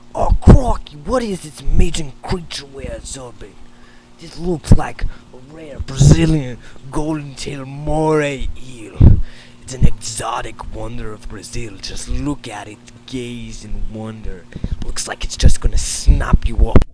Oh, Crocky, what is this amazing creature we're observing? This looks like a rare Brazilian golden-tailed Moray eel. It's an exotic wonder of Brazil. Just look at it, gaze in wonder. Looks like it's just gonna snap you up.